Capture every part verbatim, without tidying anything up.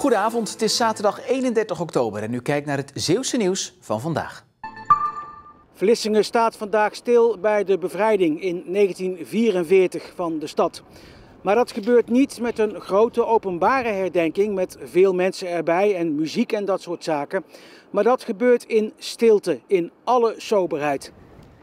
Goedenavond, het is zaterdag eenendertig oktober en u kijkt naar het Zeeuwse nieuws van vandaag. Vlissingen staat vandaag stil bij de bevrijding in negentien vierenveertig van de stad. Maar dat gebeurt niet met een grote openbare herdenking met veel mensen erbij en muziek en dat soort zaken. Maar dat gebeurt in stilte, in alle soberheid.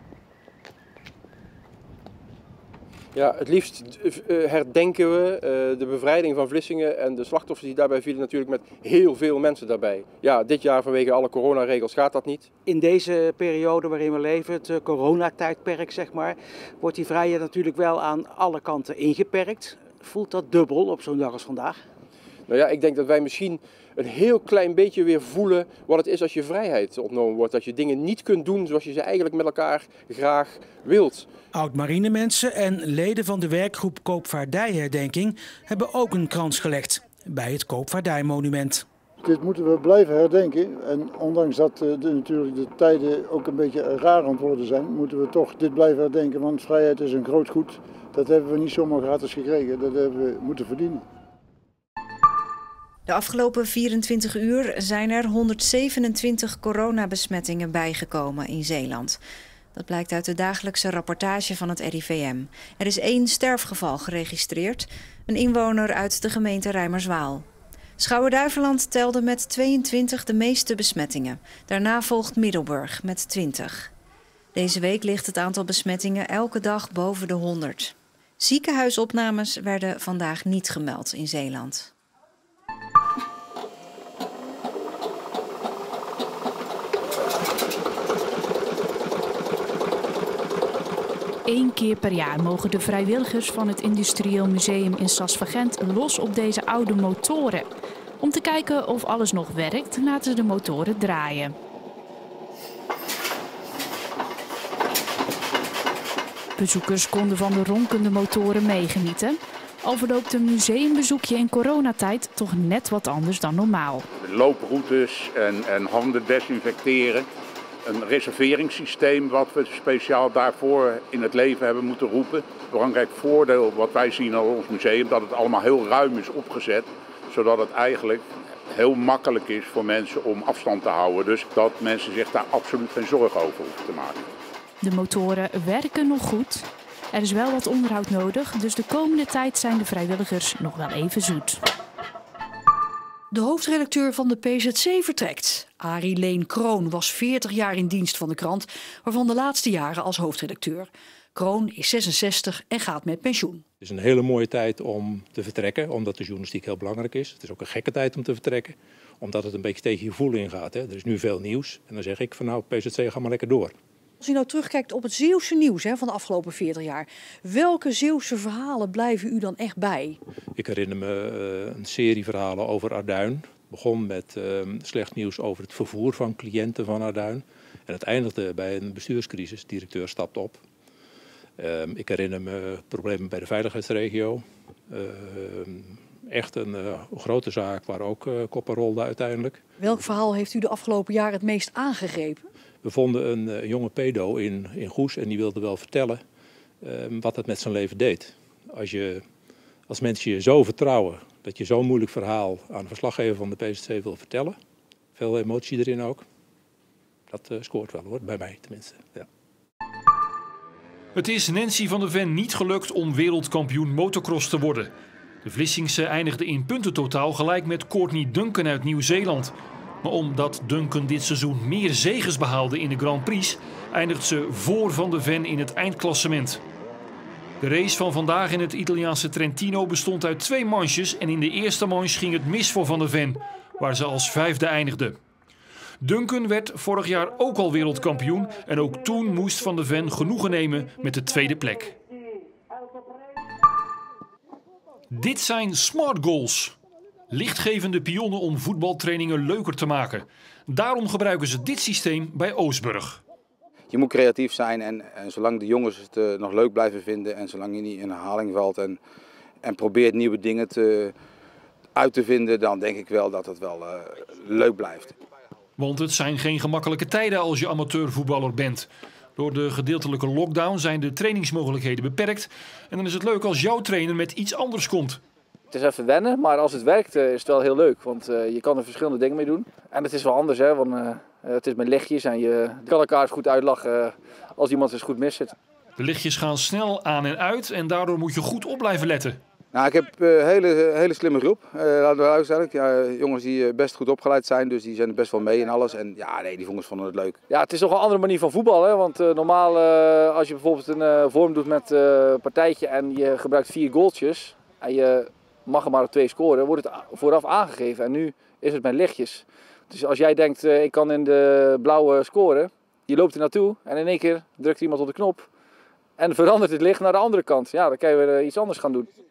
Ja, het liefst herdenken we de bevrijding van Vlissingen en de slachtoffers die daarbij vielen natuurlijk met heel veel mensen daarbij. Ja, dit jaar vanwege alle coronaregels gaat dat niet. In deze periode waarin we leven, het coronatijdperk zeg maar, wordt die vrijheid natuurlijk wel aan alle kanten ingeperkt. Voelt dat dubbel op zo'n dag als vandaag? Nou ja, ik denk dat wij misschien een heel klein beetje weer voelen wat het is als je vrijheid ontnomen wordt. Dat je dingen niet kunt doen zoals je ze eigenlijk met elkaar graag wilt. Oud-marinemensen en leden van de werkgroep Koopvaardijherdenking hebben ook een krans gelegd bij het Koopvaardijmonument. Dit moeten we blijven herdenken en ondanks dat de, natuurlijk de tijden ook een beetje raar aan het worden zijn, moeten we toch dit blijven herdenken, want vrijheid is een groot goed. Dat hebben we niet zomaar gratis gekregen, dat hebben we moeten verdienen. De afgelopen vierentwintig uur zijn er honderdzevenentwintig coronabesmettingen bijgekomen in Zeeland. Dat blijkt uit de dagelijkse rapportage van het R I V M. Er is één sterfgeval geregistreerd, een inwoner uit de gemeente Rijmerswaal. Schouwen-Duiveland telde met tweeëntwintig de meeste besmettingen. Daarna volgt Middelburg met twintig. Deze week ligt het aantal besmettingen elke dag boven de honderd. Ziekenhuisopnames werden vandaag niet gemeld in Zeeland. Eén keer per jaar mogen de vrijwilligers van het Industrieel Museum in Sasvagent los op deze oude motoren. Om te kijken of alles nog werkt, laten ze de motoren draaien. Bezoekers konden van de ronkende motoren meegenieten. Al verloopt een museumbezoekje in coronatijd toch net wat anders dan normaal. Looproutes en, en handen desinfecteren. Een reserveringssysteem wat we speciaal daarvoor in het leven hebben moeten roepen. Belangrijk voordeel wat wij zien aan ons museum, dat het allemaal heel ruim is opgezet. Zodat het eigenlijk heel makkelijk is voor mensen om afstand te houden. Dus dat mensen zich daar absoluut geen zorgen over hoeven te maken. De motoren werken nog goed. Er is wel wat onderhoud nodig, dus de komende tijd zijn de vrijwilligers nog wel even zoet. De hoofdredacteur van de P Z C vertrekt. Arie Leen Kroon was veertig jaar in dienst van de krant, waarvan de laatste jaren als hoofdredacteur. Kroon is zesenzestig en gaat met pensioen. Het is een hele mooie tijd om te vertrekken, omdat de journalistiek heel belangrijk is. Het is ook een gekke tijd om te vertrekken, omdat het een beetje tegen je voelen ingaat. Hè. Er is nu veel nieuws en dan zeg ik van nou, P Z C, ga maar lekker door. Als u nou terugkijkt op het Zeeuwse nieuws hè, van de afgelopen veertig jaar, welke Zeeuwse verhalen blijven u dan echt bij? Ik herinner me uh, een serie verhalen over Arduin. Het begon met uh, slecht nieuws over het vervoer van cliënten van Arduin. En het eindigde bij een bestuurscrisis. De directeur stapt op. Uh, ik herinner me problemen bij de veiligheidsregio. Uh, echt een uh, grote zaak waar ook uh, koppen rolden uiteindelijk. Welk verhaal heeft u de afgelopen jaren het meest aangegrepen? We vonden een uh, jonge pedo in, in Goes en die wilde wel vertellen uh, wat het met zijn leven deed. Als, je, als mensen je zo vertrouwen dat je zo'n moeilijk verhaal aan de verslaggever van de P Z C wil vertellen, veel emotie erin ook, dat uh, scoort wel hoor, bij mij tenminste. Ja. Het is Nancy van der Ven niet gelukt om wereldkampioen motocross te worden. De Vlissingse eindigde in puntentotaal gelijk met Courtney Duncan uit Nieuw-Zeeland. Maar omdat Duncan dit seizoen meer zeges behaalde in de Grand Prix, eindigt ze voor Van der Ven in het eindklassement. De race van vandaag in het Italiaanse Trentino bestond uit twee manches en in de eerste manche ging het mis voor Van der Ven, waar ze als vijfde eindigde. Duncan werd vorig jaar ook al wereldkampioen en ook toen moest Van der Ven genoegen nemen met de tweede plek. Dit zijn smart goals. Lichtgevende pionnen om voetbaltrainingen leuker te maken. Daarom gebruiken ze dit systeem bij Oostburg. Je moet creatief zijn en, en zolang de jongens het uh, nog leuk blijven vinden en zolang je niet in herhaling valt en, en probeert nieuwe dingen te, uit te vinden, dan denk ik wel dat het wel uh, leuk blijft. Want het zijn geen gemakkelijke tijden als je amateurvoetballer bent. Door de gedeeltelijke lockdown zijn de trainingsmogelijkheden beperkt. En dan is het leuk als jouw trainer met iets anders komt. Het is even wennen, maar als het werkt uh, is het wel heel leuk. Want uh, je kan er verschillende dingen mee doen. En het is wel anders, hè, want uh, het is met lichtjes en je kan elkaar eens goed uitlachen uh, als iemand eens goed mis zit. De lichtjes gaan snel aan en uit en daardoor moet je goed op blijven letten. Nou, ik heb een uh, hele, hele slimme groep, uh, laten we uitstellen. Ja, jongens die best goed opgeleid zijn, dus die zijn er best wel mee en alles. En ja, nee, die jongens vonden het leuk. Ja, het is toch een andere manier van voetbal, hè? Want uh, normaal uh, als je bijvoorbeeld een uh, vorm doet met uh, een partijtje en je gebruikt vier goaltjes en je mag er maar op twee scoren, wordt het vooraf aangegeven. En nu is het met lichtjes. Dus als jij denkt, uh, ik kan in de blauwe scoren, je loopt er naartoe en in één keer drukt iemand op de knop en verandert het licht naar de andere kant. Ja, dan kan je weer uh, iets anders gaan doen.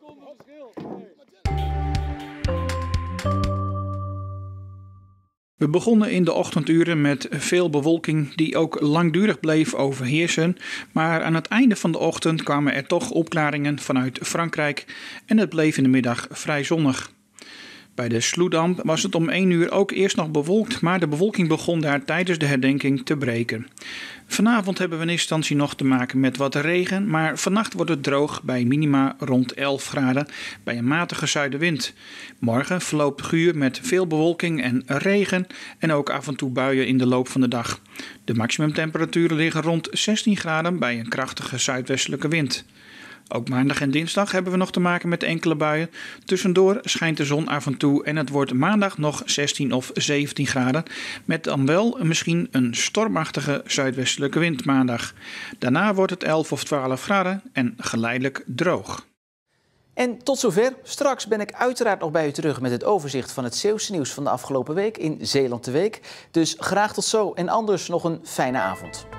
We begonnen in de ochtenduren met veel bewolking die ook langdurig bleef overheersen, maar aan het einde van de ochtend kwamen er toch opklaringen vanuit Frankrijk en het bleef in de middag vrij zonnig. Bij de Sloedam was het om één uur ook eerst nog bewolkt, maar de bewolking begon daar tijdens de herdenking te breken. Vanavond hebben we in eerste instantie nog te maken met wat regen, maar vannacht wordt het droog bij minima rond elf graden bij een matige zuidenwind. Morgen verloopt guur met veel bewolking en regen en ook af en toe buien in de loop van de dag. De maximumtemperaturen liggen rond zestien graden bij een krachtige zuidwestelijke wind. Ook maandag en dinsdag hebben we nog te maken met enkele buien. Tussendoor schijnt de zon af en toe en het wordt maandag nog zestien of zeventien graden. Met dan wel misschien een stormachtige zuidwestelijke wind maandag. Daarna wordt het elf of twaalf graden en geleidelijk droog. En tot zover. Straks ben ik uiteraard nog bij u terug met het overzicht van het Zeeuwse nieuws van de afgelopen week in Zeeland de Week. Dus graag tot zo en anders nog een fijne avond.